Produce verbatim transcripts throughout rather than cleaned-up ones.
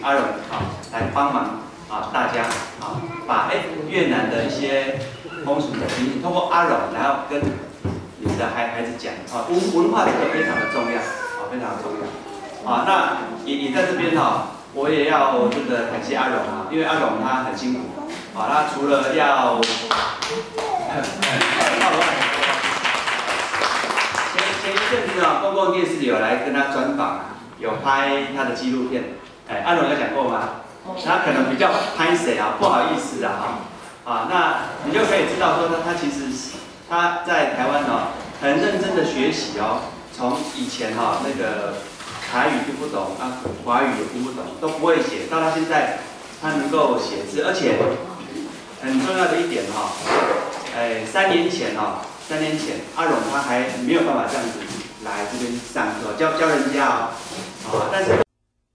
阿荣啊来帮忙啊大家啊把哎越南的一些风俗的情景，通过阿荣，然后跟你们的孩孩子讲啊，文文化这个非常的重要啊，非常的重要啊。那也也在这边哈，我也要这个感谢阿荣啊，因为阿荣他很辛苦啊，他除了要前前一阵子啊，公共电视有来跟他专访啊，有拍他的纪录片。哎，阿荣有讲过吗？他可能比较拍谁啊，不好意思啊，哈啊，那你就可以知道说他他其实他在台湾哦，很认真的学习哦，从以前哈、哦、那个台语听不懂啊，华语也听不懂，都不会写，到他现在他能够写字，而且很重要的一点哈、哦，哎，三年前哈、哦。三年前，阿荣他还没有办法这样子来这边上课，教教人家哦，啊，但是。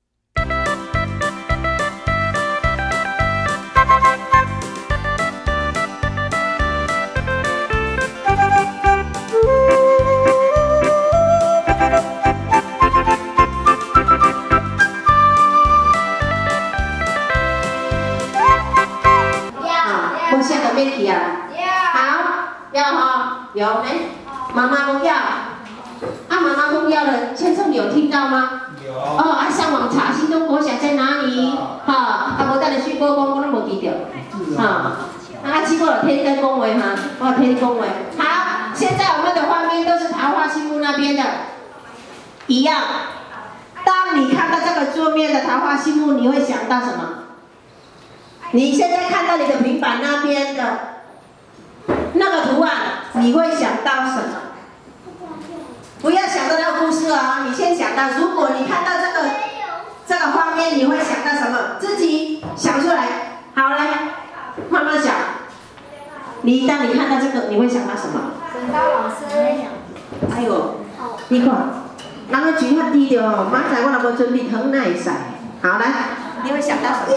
啊，我现在没去啊。好，要哈，有呢。妈妈公要，啊，妈妈公要的签证有听到吗？有。哦，啊，上网查新中国小在哪里？哈，啊，我带你去过公，我都没记得。哈，啊，去过了天根公园哈，哦，天根公园。好，现在我们的画面都是桃花心木那边的，一样。当你看到这个桌面的桃花心木，你会想到什么？你现在看到你的平板那边的那个图案，你会想到什么？不要想到那个故事啊、哦，你先想到，如果你看到这个这个画面，你会想到什么？自己想出来。好，来，慢慢想。你当你看到这个，你会想到什么？ 沈高老师。 哎呦，你看，人个举较低着哦，明仔我若无准备汤，哪会使？好，来，你会想到什么？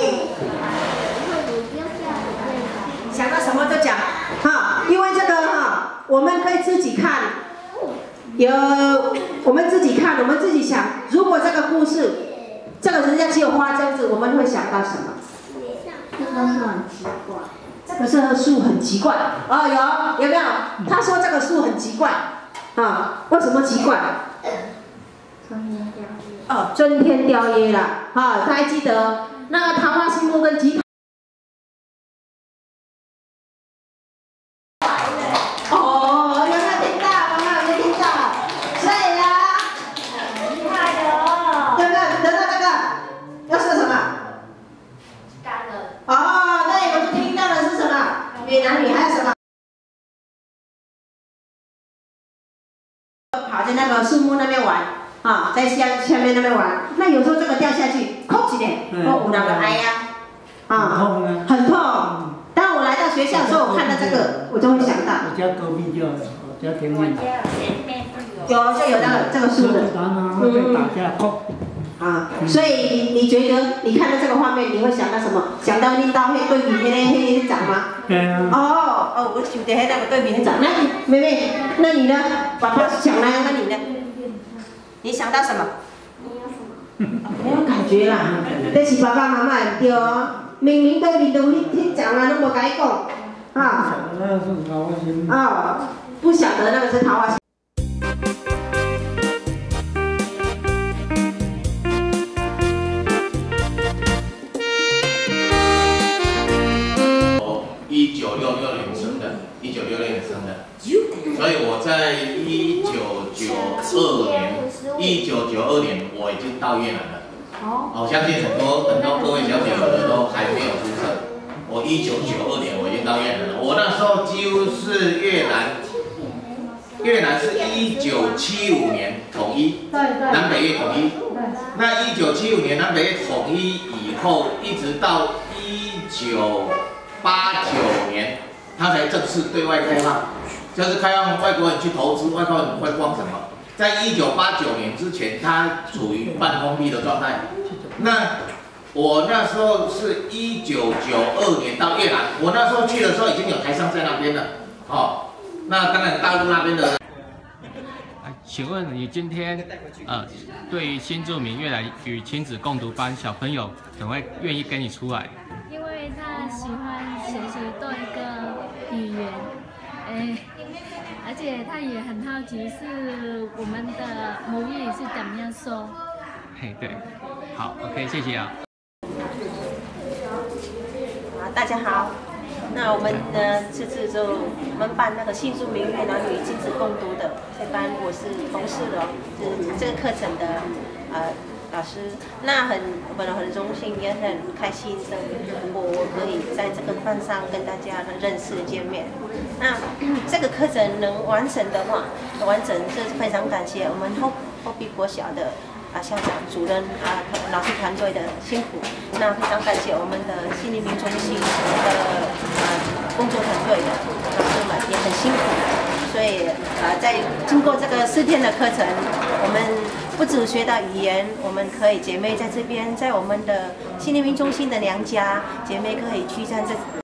想到什么就讲，哈，因为这个哈，我们可以自己看，有我们自己看，我们自己想，如果这个故事，这个人家只有花这样子，我们会想到什么？ 这个树很奇怪。 这个这个树很奇怪，哦，有有没有？他说这个树很奇怪，啊，为什么奇怪？ 春天凋叶。 哦，春天凋叶啦，哈，他还记得那个桃花心木跟吉他。越南语还有什么？跑在那个树木那边玩啊，在下下面那边玩。那有时候这个掉下去，空起来，哦，有那个哎呀，啊，很痛。当我来到学校的时候，我看到这个，我就会想到。 我家隔壁就有，我家前面。 有就有那个这个树的。 嗯。打架， 啊，所以你你觉得你看到这个画面，你会想到什么？想到你到那对面那个那个长吗？ 对啊。 哦哦，我想在那个对面长。那你妹妹，那你呢？爸爸想来，那你呢？你想到什么？没有感觉啦，这是爸爸妈妈对哦。明明对面都迄迄长啊，都无甲伊讲，啊。 那是桃花心。 哦，不晓得那个是桃花心。 一九六六年生的，一九六六年生的，所以我在一九九二年，一九九二年我已经到越南了。哦，我相信很多很多各位小姐有的都还没有出生。我一九九二年我已经到越南了，我那时候几乎是越南，越南是一九七五年统一，南北越统一。那一九七五年南北越统一以后，一直到一九八九年，它才正式对外开放，就是开放外国人去投资，外国人会逛什么？在一九八九年之前，它处于半封闭的状态。那我那时候是一九九二年到越南，我那时候去的时候已经有台商在那边了，哦，那当然大陆那边的。 请问你今天呃，对于新住民越来与亲子共读班小朋友怎么会愿意跟你出来？ 因为他喜欢学习多一个语言，哎，而且他也很好奇是我们的母语是怎么样说。 嘿，对，好 ，OK， 谢谢啊。 好，大家好。那我们呢，这次就我们办那个新住民越南语亲子共读的这班，我是同事的，是这个课程的呃老师。那很我们很荣幸，也很开心的，我我可以在这个班上跟大家认识见面。那这个课程能完成的话，完成是非常感谢我们后后壁国小的。啊，校长、主任啊，老师团队的辛苦，那非常感谢我们的心灵民中心的呃工作团队的老师们也很辛苦，所以啊，在经过这个四天的课程，我们不只学到语言，我们可以姐妹在这边，在我们的心灵民中心的娘家，姐妹可以聚在这